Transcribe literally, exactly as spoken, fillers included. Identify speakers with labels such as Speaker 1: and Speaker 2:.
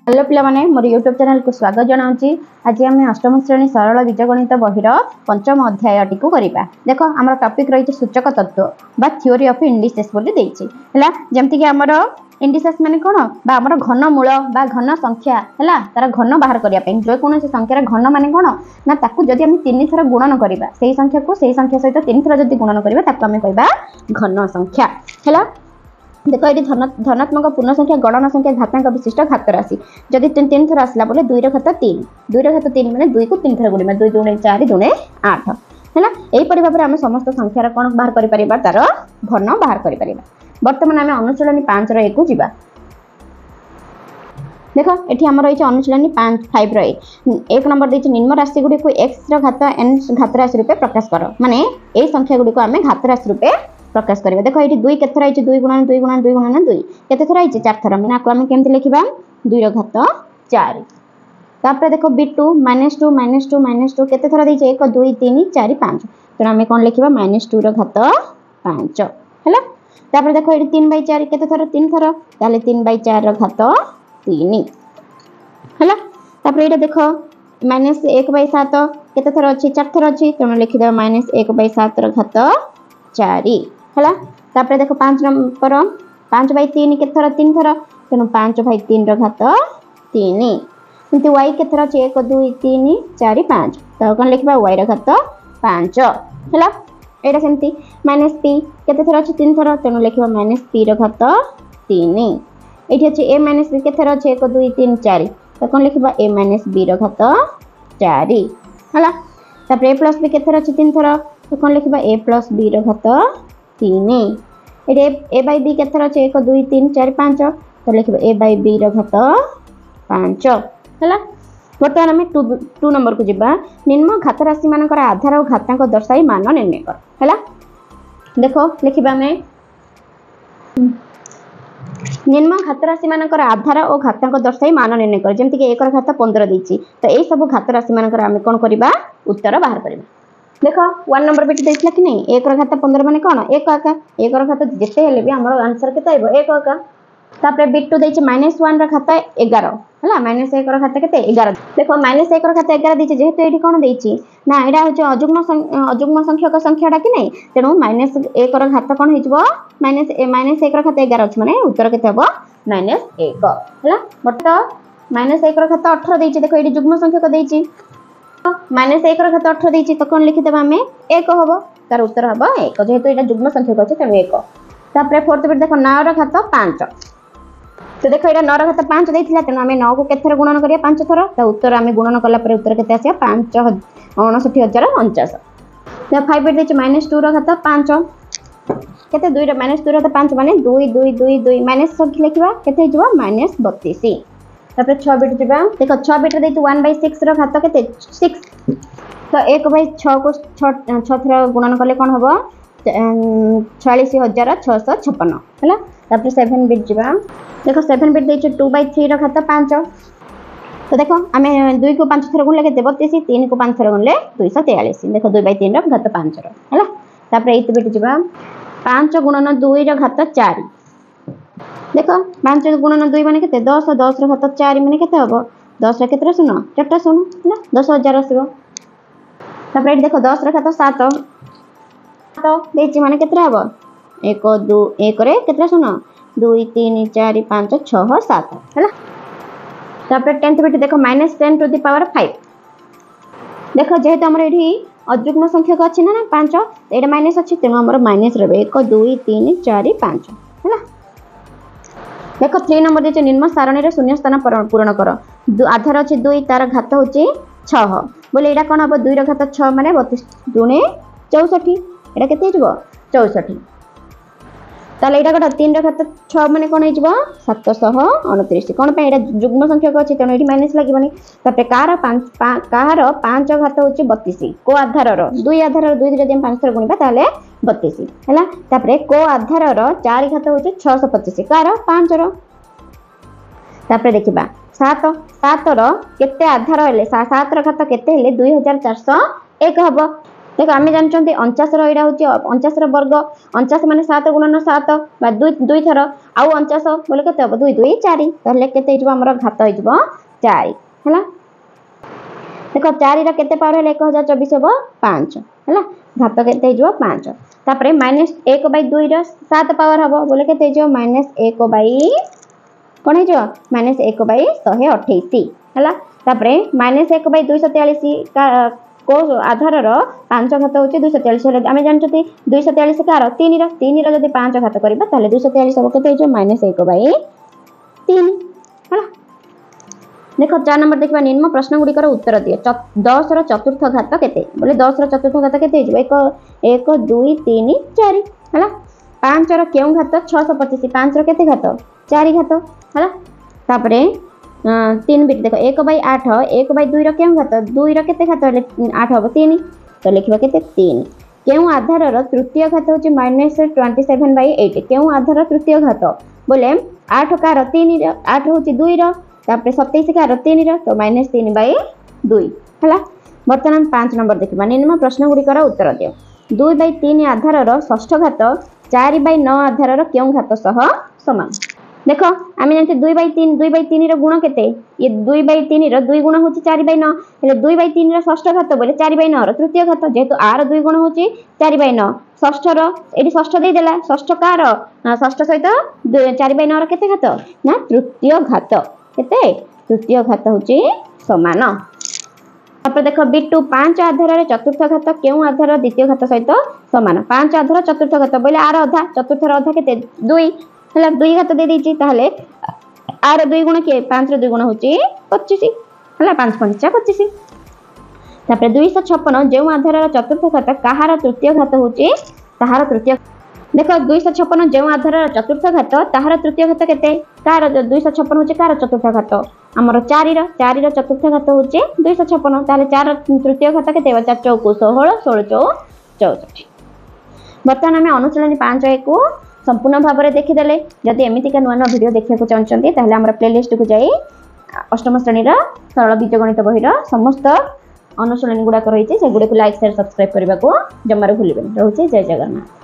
Speaker 1: Hello पिलाने मोर YouTube channel को स्वागत जनाऊँगी। आज आम अष्टम श्रेणी सरल बीजगणित बहिर पंचम अध्याय टी करवा। देख आम टॉपिक रही सूचक तत्व बा थ्योरी ऑफ इंडिसेस बोली देछि हैला। जेमति कि हमर इंडिसेस माने कोन बा हमर घन मूल बा घन संख्या हैला तार घन बाहर करिया पे जो कोन से संख्यार घन माने कोन ना ताकू जदि हम तीन थर गुणन करबा सेही संख्या को सेही संख्या सहित तीन थर जदि गुणन करबा ताकू हम कहबा घन संख्या हैला। देख ये धनात्मक पूर्ण संख्या गणना संख्या घातांक विशिष्ट घात राशि जदि तीन तीन थर आसला बोले दुई घात तीन दुई घात तीन माने दुई को तीन थर गुणिबा दुई दुणे चार दुणे आठ हैला। एही परि भाबरे हम समस्त संख्यार कोन बाहर करि परिबा तार घन बाहर करि परिबा। वर्तमान हम अनुशीलनी पाँच रो एक जिबा। देख एठी हमर रही अनुशीलनी पाँच फाइव रो एक एक नंबर देछि निम्न राशि गुडी को x रो घात n घात राशि रूपे प्रकाश कर माने एही संख्या गुडी को हमें घात राशि रूपे प्रकाश करिवे। देखो ये दुई केते थर आइछि दुई गुणन दुई गुणन दुई गुणन दुई केते थर आइछि चार थर माने आको हम केमति लिखिबा दुई रो घात चार। तापर देखो b two minus two minus two minus two केते थर दैछि एक दुई तीन चार पाँच तो हम कोन लिखिबा माइनस टू रो घात पाँच हैला। तापर देखो ये तीन बाई चार केते थर तीन थर ताले तीन बाई चार रो घात तीन हैला। तापर ये देखो माइनस एक बाई सात केते थर अछि चार थर अछि तो हम लिखिबा माइनस एक बाई सात रो घात चार हैला। तापर देखो पाँच नंबर पाँच बाई तीन के थर तीन थर तेणु पाँच बाई तीन घात तीन किंतु y के थर अछि एक दुई तीन चार पाँच तो कौन लिखबा y घात पाँच हैला। एटा सेमती माइनस p केते थर अछि तीन थर तेणु लिखबा माइनस p घात तीन। एठी अछि a माइनस b के थर अछि एक दुई तीन चार तो कौन लिखबा a माइनस b घात चार हैला। तापर a प्लस b के थर अछि तीन थर तो कौन लिखबा a प्लस b घात तीन। एटे a बाई b केथर अछि एक दुई तीन चार पाँच तो लिखबा a बाई b घात पाँच हैला। वर्तमान हम टू नंबर को जिबा निम्न घात राशि मानकर आधार और घातांक दर्शाई मान निर्णय कर हैला। देखो लिखिबा में निम्न घात राशि मानकर आधार और घातांक दर्शाई मान निर्णय कर जेमति कि एक घात पंद्रह दैछि तो एई सब घात राशि मानकर हम कोन करिबा उत्तर बाहर करिबा। देखो वन नंबर बेटी देइछला कि नहीं एक घात पंद्रह माने कोन एक आका एक घात जेते हेले भी हमर आंसर केते आइबो एक आका। तापर बी टू देइछ माइनस वन रा घात ग्यारह हला माइनस एक रा घात केते ग्यारह। देखो माइनस एक रा घात ग्यारह देइछ जेहेतु एठी कोन देइछ ना एडा होछ अजुग्म अजुग्म संख्यक संख्याडा कि नहीं तेनु माइनस एक रा घात कोन हिजबो माइनस माइनस एक रा घात ग्यारह छ माने उत्तर केते हबो माइनस एक हला। बट माइनस एक रा घात अठारह देइछ देखो एठी जुग्म संख्यक देइछ माइनस एक रा घात अठारह देइछि तो कोन लिखि देबा हमें एक हबो तार उत्तर हबो एक जेहेतु एटा जुग्म संख्यक अछि तेनु एक। तापर फोर्थ बिट देखो नौ रा घात पाँच तो देखो एटा नौ रा घात पाँच देइथिला तेनु हमें नौ को केथर गुणन करिया पाँच थर तो उत्तर हमें गुणन कला पर उत्तर केते आसिया पाँच उनसठ हजार उनचास। तो फाइव बिट देइछि माइनस टू रा घात पाँच केते दुई रा माइनस टू रा घात पाँच माने दुई दुई दुई दुई माइनस सब लिखिबा केते हिजबो माइनस बत्तीस। तापर छह बिट जिबा देखो छह बिट देइछि वन बाई सिक्स रो घात केते सिक्स तो एक बाई छह को छह थर गुणन कले कोन हबो छियालीस हजार छह सौ छप्पन हैला। तापर सेवन बिट जिबा देखो सेवन बिट देइछि टू बाई थ्री रो घात पाँच तो देखो हमें दुई को पाँच थर गुणले केते बत्तीस तीन को पाँच थर गुणले दो सौ तैंतालीस देखो दुई बाई तीन रो घात पाँच रो हैला। तापर एट बिट जिबा पाँच गुणन दुई रो घात चार देखो पाँच गुणन दुई माने केते दस दस रो घात चार माने केते हबो दस रे केते सुनो चारटा सुनो हैला दस हजार आसीबो। तापर एट देखो दस रे घात सात तो देछि माने केते हबो एक दो एक रे केते सुनो दुई तीन चार पाँच छह सात हैला। तापर टेंथ बिट देखो minus ten to the power five देखो जेहेतु हमर एठी अजुग्म संख्यक अछि ना पाँच एटा माइनस अछि तेनु हमर माइनस रहबे एक दुई तीन चार पाँच हैला। देखो थ्री नंबर देछ निम्न सारणी रे शून्य स्थान पूर्ण कर आधार अछि दुई तार घात होछि छह बोले एटा कोन हबो दुई रा घात छह माने बत्तीस दुने चौसठ एटा केते हिजबो चौसठ। ताले एटा कोन तीन रा घात छह माने कोन हिजबो सात सौ उनतीस कोन पे एटा जुग्म संख्यक अछि तेनु एठी माइनस लागिबनी। तापर कार पाँच कार पाँच घात होछि बत्तीस को आधार रो दुई आधार रो दुई जदि हम पाँच थर गुणिबा ताले बत्तीस हैला। तापर को आधार रो चार घात होछि छह सौ पच्चीस कार पाँच रो। तापर देखिबा सात सात रो केते आधार हेले सात रो घात केते हेले दो हज़ार चार सौ एक हबो देख आम जानते अणचाश रहा हूँ अणचाश वर्ग अणचाश मान सात गुणन सात दुई दुई थर आउ अणचाश बोले के दुई दुई चार के घात हो चार है देख चार के पावर है एक हजार चौबीस हम पाँच है घात के पाँच तापर माइनस एक बै दुई सात पावर हम बोले के माइनस एक बै कौन हो माइनस एक बै शहे अठाईस है तापर माइनस एक बै दुई तेयालीस को आधार पांच घात हूँ दुई तेयालीस आम जानते दुई तेयालीस कार तीन तीन रही पांच घात करें दुई तेयालीस हम के माइनस एक बै तीन है देख चार नंबर देखा निम्न प्रश्न गुड़िकर उत्तर दिए दस चतुर्थ घात के बोले दस चतुर्थ घात के एक एक दुई तीन चार है पाँच क्यों घात छःश पचिश पाँच के घात चार घात है तापर तीन बिट देख एक बै आठ एक बै दुई क्यों घात दुई के घात आठ हम तीन तो लिखा के तीन क्यों आधार तृतीय घात हूँ minus twenty seven by eight क्यों आधार तृतीय घात बोले आठ कार तीन आठ हूँ दुई तापर सतैश कार तीन तो माइनस तीन बै दुई है बर्तमान पाँच नंबर देखा निम्न प्रश्न गुड़िकर उत्तर दियो दुई बै तीन आधार षष्ठ घात चार बै नौ आधार क्यों घात सह समान देख आम जानते दुई बै तीन दुई बै तीन गुण के ये दुई बै तीन दुई गुण हूँ चार बै नौ दुई बै तीन षष्ठ घात बोले चार बै नौ तृतीय घात जेहेतु आर दुई गुण हूँ चार बै नौ षष्ठर ये षष्ठ देदेला षष्ठ कार षष्ठ सहित चार बै नौ के घात ना तृतीय घात केते तृतीय घात हूँ समान तापर देख बिटू पांच आधार चतुर्थ घात क्यों आधार द्वितीय घात सहित समान पांच आधार चतुर्थ घात बोले आर अधा चतुर्थ अधा के दुई है दुई घात दे देती ताहले आर दुई गुण किए पांच दुई गुण हूँ पचिश है पांच पंचा पचिश तापर दुईश छप्पन जो आधार चतुर्थ घात कहार तृतीय घात हूँ ताहार तृतीय देख दुईश छप्पन जो आधार चतुर्थ घात ताहार तृतीय घात के कार दुईश छप्पन हूँ कार चतुर्थ घात आमर चार चार चतुर्थ घात हूँ दुईश छप्पन ताहले चार तृतीय घात के चार चौकु षोहल षोल चौ चौसठ बर्तमान आम अनुशीलन पांच एक संपूर्ण भाव में देखीदे जदि एमतीका नुआ नुआ भिडियो देखा चाहते हैं प्लेलिस्ट को जाई अष्टम श्रेणी सरल बीजगणित बहिर समस्त अनुशीलन गुड़ाक रही है से गुड़ को लाइक शेयर सब्सक्राइब करने को जमार भूलें रोचे जय जगन्नाथ।